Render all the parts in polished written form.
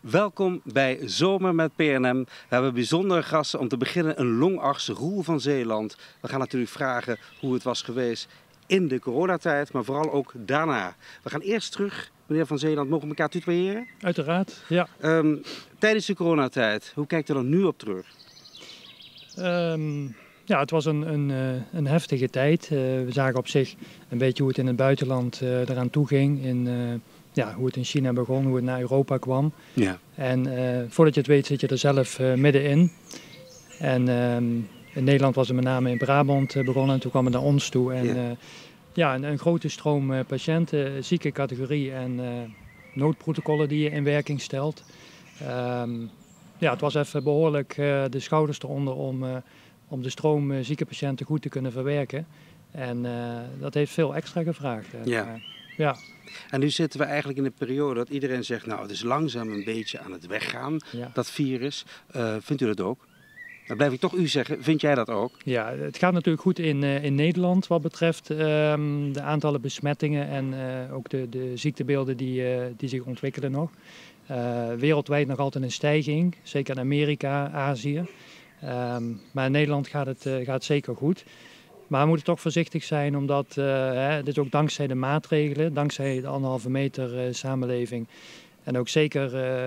Welkom bij Zomer met PNM. We hebben bijzondere gasten. Om te beginnen een longarts, Roel van Zeeland. We gaan natuurlijk vragen hoe het was geweest in de coronatijd, maar vooral ook daarna. We gaan eerst terug, meneer van Zeeland, mogen we elkaar tutoyeren? Uiteraard, ja. Tijdens de coronatijd, hoe kijkt u er nu op terug? Ja, het was een heftige tijd. We zagen op zich een beetje hoe het in het buitenland eraan toe ging. Hoe het in China begon, hoe het naar Europa kwam. Ja. En voordat je het weet zit je er zelf middenin. En in Nederland was het met name in Brabant begonnen en toen kwam het naar ons toe. En een grote stroom patiënten, zieke categorie en noodprotocollen die je in werking stelt. Het was even behoorlijk de schouders eronder om de stroom zieke patiënten goed te kunnen verwerken. En dat heeft veel extra gevraagd. Ja. En nu zitten we eigenlijk in een periode dat iedereen zegt, nou het is langzaam een beetje aan het weggaan, dat virus. Vindt u dat ook? Dan blijf ik toch u zeggen, vind jij dat ook? Ja, het gaat natuurlijk goed in Nederland wat betreft de aantallen besmettingen en ook de ziektebeelden die zich ontwikkelen nog. Wereldwijd nog altijd een stijging, zeker in Amerika, Azië. Maar in Nederland gaat het zeker goed. Maar we moeten toch voorzichtig zijn, omdat dit is ook dankzij de maatregelen, dankzij de 1,5 meter samenleving. En ook zeker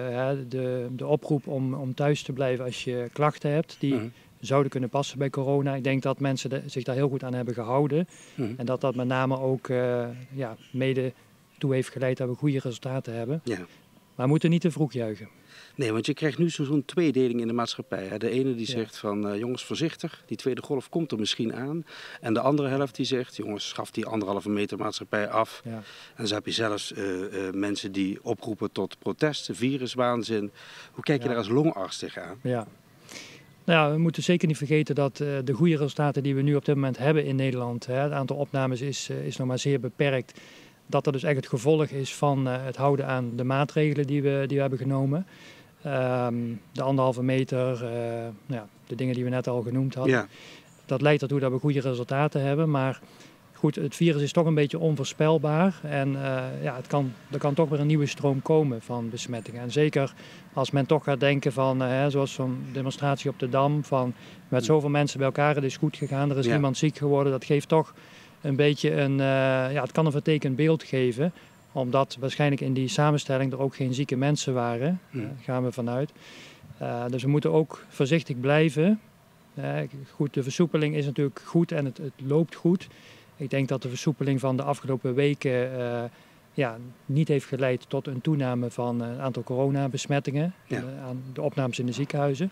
de oproep om thuis te blijven als je klachten hebt, die zouden kunnen passen bij corona. Ik denk dat mensen zich daar heel goed aan hebben gehouden. En dat met name ook mede toe heeft geleid dat we goede resultaten hebben. Ja. Maar we moeten niet te vroeg juichen. Nee, want je krijgt nu zo'n tweedeling in de maatschappij. De ene die zegt van jongens voorzichtig, die tweede golf komt er misschien aan. En de andere helft die zegt jongens schaf die 1,5 meter maatschappij af. Ja. En zo heb je zelfs mensen die oproepen tot protesten, viruswaanzin. Hoe kijk je daar als longarts tegenaan? Ja. Nou, we moeten zeker niet vergeten dat de goede resultaten die we nu op dit moment hebben in Nederland, het aantal opnames is nog maar zeer beperkt. Dat dat dus echt het gevolg is van het houden aan de maatregelen die we hebben genomen. De 1,5 meter, de dingen die we net al genoemd hadden. Ja. Dat leidt ertoe dat we goede resultaten hebben. Maar goed, het virus is toch een beetje onvoorspelbaar. En er kan toch weer een nieuwe stroom komen van besmettingen. En zeker als men toch gaat denken van, zoals zo'n demonstratie op de Dam, van met zoveel mensen bij elkaar, het is goed gegaan, er is niemand ziek geworden. Dat geeft toch een beetje het kan een vertekend beeld geven. Omdat waarschijnlijk in die samenstelling er ook geen zieke mensen waren. Gaan we vanuit. Dus we moeten ook voorzichtig blijven. Goed, de versoepeling is natuurlijk goed en het loopt goed. Ik denk dat de versoepeling van de afgelopen weken niet heeft geleid tot een toename van het aantal coronabesmettingen. Aan de opnames in de ziekenhuizen.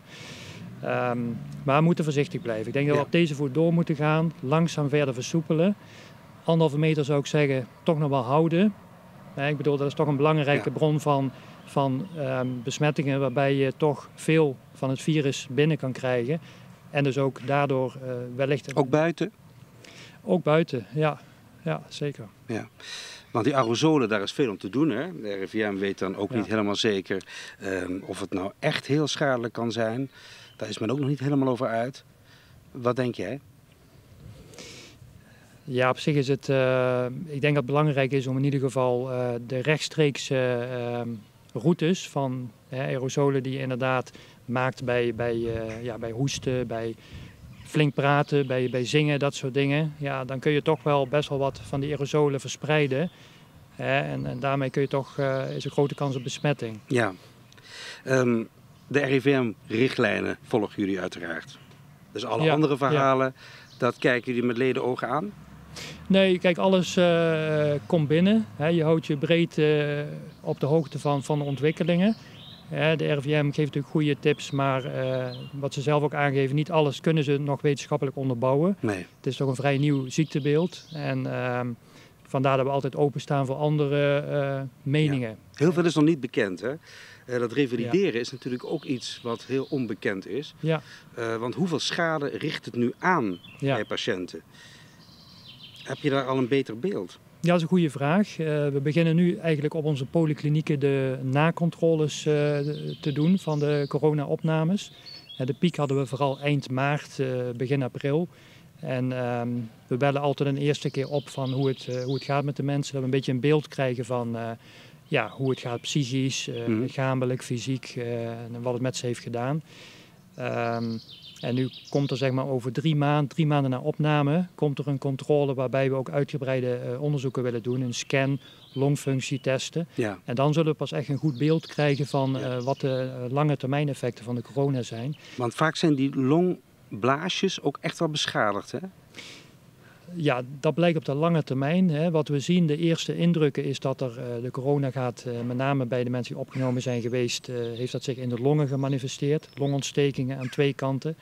Maar we moeten voorzichtig blijven. Ik denk dat we op deze voet door moeten gaan. Langzaam verder versoepelen. 1,5 meter zou ik zeggen, toch nog wel houden. Ik bedoel, dat is toch een belangrijke bron van besmettingen waarbij je toch veel van het virus binnen kan krijgen. En dus ook daardoor wellicht... Ook buiten? Ook buiten, ja zeker. Ja. Want die aerosolen, daar is veel om te doen. Hè? De RIVM weet dan ook niet helemaal zeker of het nou echt heel schadelijk kan zijn. Daar is men ook nog niet helemaal over uit. Wat denk jij? Ja, op zich is het... ik denk dat het belangrijk is om in ieder geval de rechtstreekse routes van aerosolen die je inderdaad maakt bij hoesten, bij flink praten, bij zingen, dat soort dingen. Ja, dan kun je toch wel best wel wat van die aerosolen verspreiden. En daarmee kun je toch, is een grote kans op besmetting. Ja. De RIVM-richtlijnen volgen jullie uiteraard. Dus alle andere verhalen, dat kijken jullie met ledenogen aan? Nee, kijk, alles komt binnen. Je houdt je breed op de hoogte van de ontwikkelingen. De RIVM geeft natuurlijk goede tips, maar wat ze zelf ook aangeven, niet alles kunnen ze nog wetenschappelijk onderbouwen. Nee. Het is toch een vrij nieuw ziektebeeld. En vandaar dat we altijd openstaan voor andere meningen. Ja. Heel veel is nog niet bekend, hè? Dat revalideren is natuurlijk ook iets wat heel onbekend is. Ja. Want hoeveel schade richt het nu aan bij patiënten? Heb je daar al een beter beeld? Ja, dat is een goede vraag. We beginnen nu eigenlijk op onze polyklinieken de nakontroles te doen van de corona-opnames. De piek hadden we vooral eind maart, begin april. En we bellen altijd een eerste keer op van hoe het gaat met de mensen. Dat we een beetje een beeld krijgen van ja, hoe het gaat psychisch, lichamelijk, fysiek en wat het met ze heeft gedaan. En nu komt er zeg maar over 3 maanden na opname, komt er een controle waarbij we ook uitgebreide onderzoeken willen doen. Een scan, longfunctie testen. Ja. En dan zullen we pas echt een goed beeld krijgen van wat de lange termijn effecten van de corona zijn. Want vaak zijn die longblaasjes ook echt wel beschadigd, hè? Ja, dat blijkt op de lange termijn. Hè. Wat we zien, de eerste indrukken is dat de corona gaat, met name bij de mensen die opgenomen zijn geweest, heeft dat zich in de longen gemanifesteerd. Longontstekingen aan 2 kanten.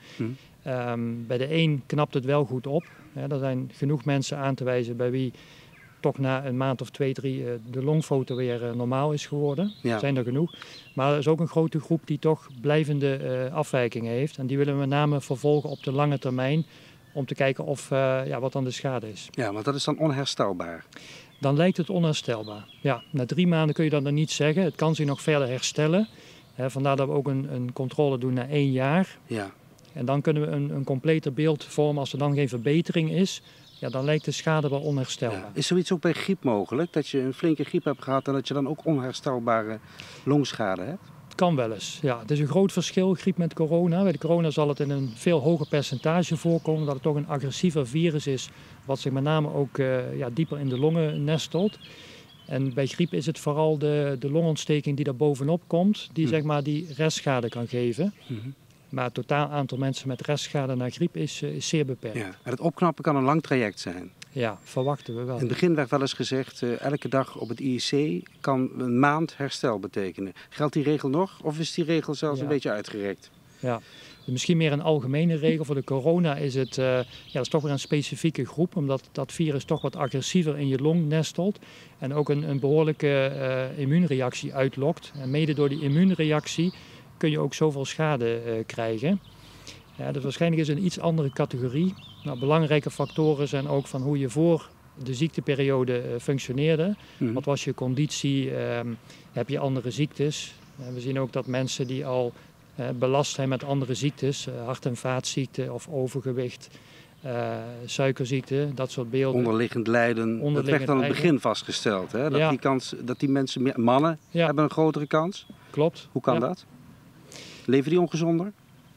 Bij de een knapt het wel goed op. Er zijn genoeg mensen aan te wijzen bij wie toch na een maand of 2, 3 de longfoto weer normaal is geworden. Ja. Zijn er genoeg. Maar er is ook een grote groep die toch blijvende afwijkingen heeft. En die willen we met name vervolgen op de lange termijn. Om te kijken wat dan de schade is. Ja, want dat is dan onherstelbaar. Dan lijkt het onherstelbaar. Ja, na 3 maanden kun je dat dan niet zeggen. Het kan zich nog verder herstellen. Vandaar dat we ook een controle doen na 1 jaar. Ja. En dan kunnen we een completer beeld vormen. Als er dan geen verbetering is, ja, dan lijkt de schade wel onherstelbaar. Ja. Is zoiets ook bij griep mogelijk? Dat je een flinke griep hebt gehad en dat je dan ook onherstelbare longschade hebt? Kan wel eens. Ja, het is een groot verschil, griep met corona. Bij de corona zal het in een veel hoger percentage voorkomen, dat het toch een agressiever virus is, wat zich met name ook dieper in de longen nestelt. En bij griep is het vooral de longontsteking die daar bovenop komt, die zeg maar die restschade kan geven. Maar het totaal aantal mensen met restschade na griep is zeer beperkt. Ja. En het opknappen kan een lang traject zijn. Ja, verwachten we wel. In het begin werd wel eens gezegd, elke dag op het IEC kan een maand herstel betekenen. Geldt die regel nog of is die regel zelfs een beetje uitgerekt? Ja, misschien meer een algemene regel. Voor de corona is het dat is toch weer een specifieke groep, omdat dat virus toch wat agressiever in je long nestelt. En ook een behoorlijke immuunreactie uitlokt. En mede door die immuunreactie kun je ook zoveel schade krijgen. Ja, dus waarschijnlijk is het een iets andere categorie. Nou, belangrijke factoren zijn ook van hoe je voor de ziekteperiode functioneerde. Wat was je conditie? Heb je andere ziektes? We zien ook dat mensen die al belast zijn met andere ziektes, hart- en vaatziekten of overgewicht, suikerziekte, dat soort beelden. Onderliggend lijden, dat werd aan het begin vastgesteld. Hè? Dat die mensen, mannen, hebben een grotere kans. Klopt. Hoe kan dat? Leven die ongezonder?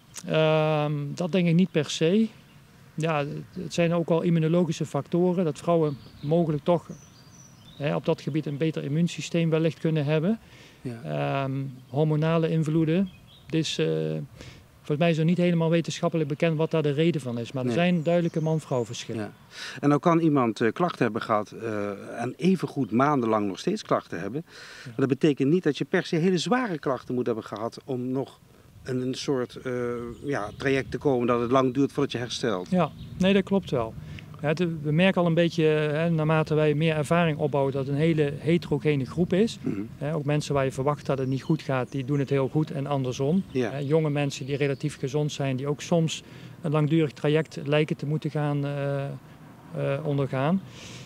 Dat denk ik niet per se. Ja, het zijn ook al immunologische factoren dat vrouwen mogelijk toch op dat gebied een beter immuunsysteem wellicht kunnen hebben. Ja. Hormonale invloeden. Dus volgens mij is er niet helemaal wetenschappelijk bekend wat daar de reden van is. Maar er zijn duidelijke man-vrouw verschillen. Ja. En nou kan iemand klachten hebben gehad en evengoed maandenlang nog steeds klachten hebben. Ja. Maar dat betekent niet dat je per se hele zware klachten moet hebben gehad om nog een soort traject te komen dat het lang duurt voordat je herstelt. Ja, nee, dat klopt wel. Ja, we merken al een beetje, naarmate wij meer ervaring opbouwen, dat het een hele heterogene groep is. Ook mensen waar je verwacht dat het niet goed gaat, die doen het heel goed en andersom. Ja. Jonge mensen die relatief gezond zijn, die ook soms een langdurig traject lijken te moeten gaan ondergaan.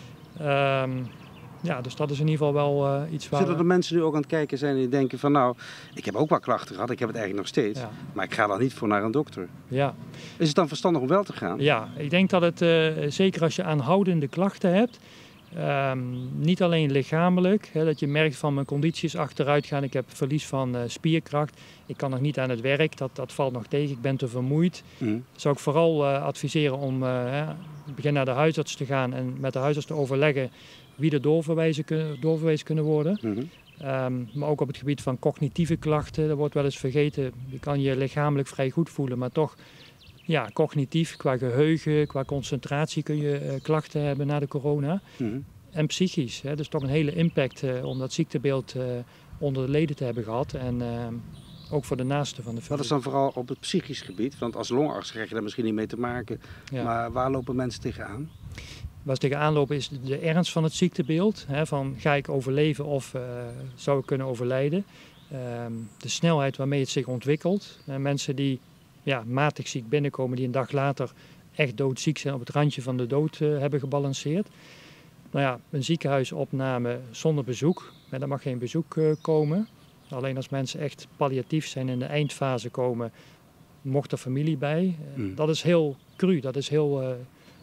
Ja, dus dat is in ieder geval wel iets waar... Zullen er mensen nu ook aan het kijken zijn die denken van nou, ik heb ook wel klachten gehad, ik heb het eigenlijk nog steeds, maar ik ga dan niet voor naar een dokter. Ja. Is het dan verstandig om wel te gaan? Ja, ik denk dat het, zeker als je aanhoudende klachten hebt, niet alleen lichamelijk, dat je merkt van mijn conditie is achteruit gaan, ik heb verlies van spierkracht, ik kan nog niet aan het werk, dat valt nog tegen, ik ben te vermoeid. Zou ik vooral adviseren om begin naar de huisarts te gaan en met de huisarts te overleggen wie er doorverwezen kunnen worden. Maar ook op het gebied van cognitieve klachten, dat wordt wel eens vergeten. Je kan je lichamelijk vrij goed voelen, maar toch cognitief, qua geheugen, qua concentratie kun je klachten hebben na de corona. En psychisch, dus toch een hele impact om dat ziektebeeld onder de leden te hebben gehad. En ook voor de naasten van de familie. Dat is dan vooral op het psychisch gebied, want als longarts krijg je daar misschien niet mee te maken. Ja. Maar waar lopen mensen tegenaan? Waar ze tegenaan lopen is de ernst van het ziektebeeld. Van ga ik overleven of zou ik kunnen overlijden. De snelheid waarmee het zich ontwikkelt. Mensen die matig ziek binnenkomen, die een dag later echt doodziek zijn, op het randje van de dood hebben gebalanceerd. Nou ja, een ziekenhuisopname zonder bezoek. Daar mag geen bezoek komen. Alleen als mensen echt palliatief zijn in de eindfase komen, mocht er familie bij. Dat is heel cru, dat is heel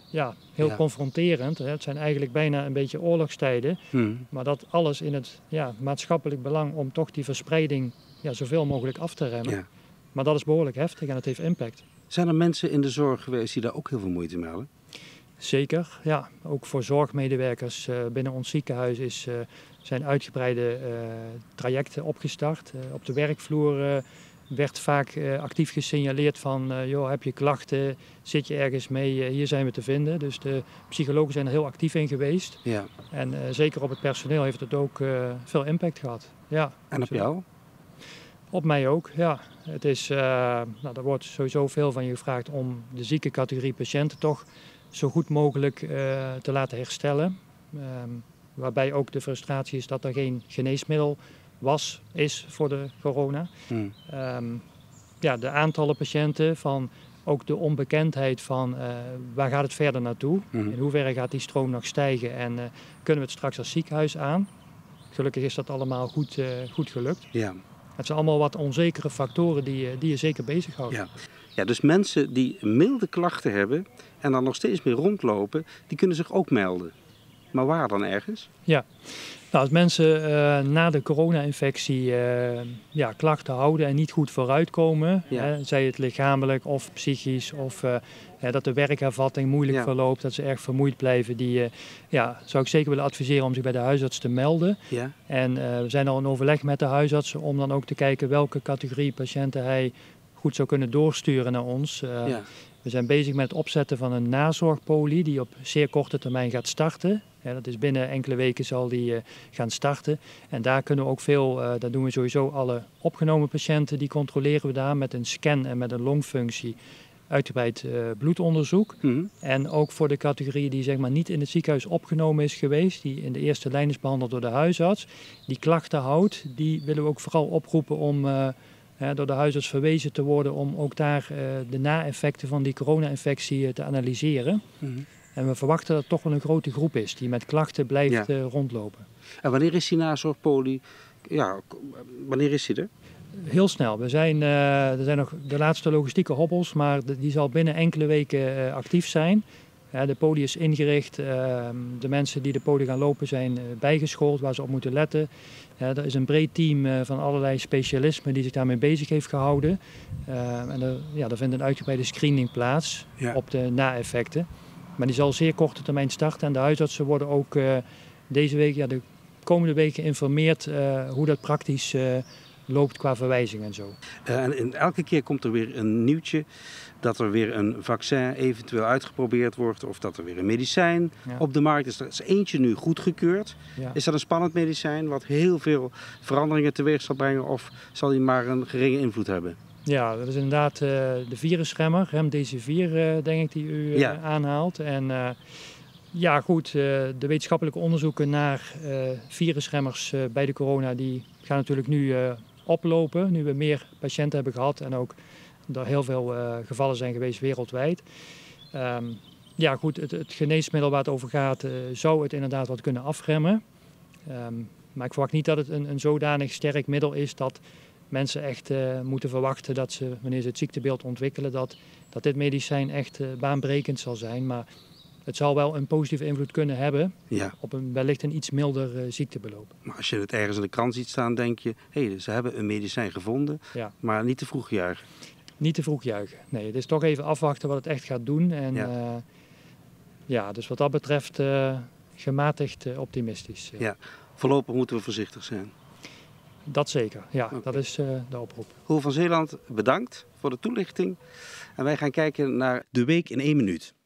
heel confronterend. Hè. Het zijn eigenlijk bijna een beetje oorlogstijden. Maar dat alles in het maatschappelijk belang om toch die verspreiding zoveel mogelijk af te remmen. Ja. Maar dat is behoorlijk heftig en het heeft impact. Zijn er mensen in de zorg geweest die daar ook heel veel moeite mee hadden? Zeker, ja. Ook voor zorgmedewerkers binnen ons ziekenhuis zijn uitgebreide trajecten opgestart. Op de werkvloer werd vaak actief gesignaleerd van, heb je klachten, zit je ergens mee, hier zijn we te vinden. Dus de psychologen zijn er heel actief in geweest. Ja. En zeker op het personeel heeft het ook veel impact gehad. Ja, en op jou? Op mij ook, ja. Het is, er wordt sowieso veel van je gevraagd om de zieke categorie patiënten toch zo goed mogelijk te laten herstellen. Waarbij ook de frustratie is dat er geen geneesmiddel is voor de corona. De aantallen patiënten, van ook de onbekendheid van waar gaat het verder naartoe? In hoeverre gaat die stroom nog stijgen en kunnen we het straks als ziekenhuis aan? Gelukkig is dat allemaal goed gelukt. Ja. Het zijn allemaal wat onzekere factoren die je zeker bezighouden. Ja. Ja, dus mensen die milde klachten hebben en dan nog steeds meer rondlopen, die kunnen zich ook melden. Maar waar dan ergens? Ja, nou, als mensen na de corona-infectie klachten houden en niet goed vooruitkomen, zij het lichamelijk of psychisch of dat de werkervatting moeilijk verloopt, dat ze erg vermoeid blijven, die zou ik zeker willen adviseren om zich bij de huisarts te melden. Ja. En we zijn al in overleg met de huisarts om dan ook te kijken welke categorie patiënten hij goed zou kunnen doorsturen naar ons. We zijn bezig met het opzetten van een nazorgpolie die op zeer korte termijn gaat starten. Ja, dat is binnen enkele weken zal die gaan starten. En daar kunnen we ook veel, dat doen we sowieso alle opgenomen patiënten, die controleren we daar met een scan en met een longfunctie, uitgebreid bloedonderzoek. En ook voor de categorie die zeg maar niet in het ziekenhuis opgenomen is geweest, die in de eerste lijn is behandeld door de huisarts, die klachten houdt, die willen we ook vooral oproepen om door de huisarts verwezen te worden om ook daar de na-effecten van die corona-infectie te analyseren. En we verwachten dat het toch wel een grote groep is die met klachten blijft rondlopen. En wanneer is die nazorgpolie? Ja, wanneer is die er? Heel snel. Er zijn nog de laatste logistieke hobbels, maar die zal binnen enkele weken actief zijn. De poli is ingericht, de mensen die de poli gaan lopen zijn bijgeschoold waar ze op moeten letten. Er is een breed team van allerlei specialismen die zich daarmee bezig heeft gehouden. En er vindt een uitgebreide screening plaats op de na-effecten. Maar die zal zeer korte termijn starten en de huisartsen worden ook deze week, de komende week geïnformeerd hoe dat praktisch loopt qua verwijzing en zo. En elke keer komt er weer een nieuwtje dat er weer een vaccin eventueel uitgeprobeerd wordt of dat er weer een medicijn op de markt is. Er is eentje nu goedgekeurd. Ja. Is dat een spannend medicijn wat heel veel veranderingen teweeg zal brengen of zal die maar een geringe invloed hebben? Ja, dat is inderdaad de virusremmer, remdesivir denk ik die u aanhaalt. En de wetenschappelijke onderzoeken naar virusremmers bij de corona die gaan natuurlijk nu oplopen. Nu we meer patiënten hebben gehad en ook er heel veel gevallen zijn geweest wereldwijd. Het geneesmiddel waar het over gaat zou het inderdaad wat kunnen afremmen. Maar ik verwacht niet dat het een zodanig sterk middel is dat mensen echt moeten verwachten dat ze, wanneer ze het ziektebeeld ontwikkelen, dat dit medicijn echt baanbrekend zal zijn. Maar het zal wel een positieve invloed kunnen hebben op wellicht een iets milder ziektebeloop. Maar als je het ergens in de krant ziet staan, denk je, ze hebben een medicijn gevonden, maar niet te vroeg juichen. Niet te vroeg juichen. Nee, het is toch even afwachten wat het echt gaat doen. En dus wat dat betreft gematigd optimistisch. Ja, voorlopig moeten we voorzichtig zijn. Dat zeker, dat is de oproep. Roel van Zeeland, bedankt voor de toelichting. En wij gaan kijken naar de week in 1 minuut.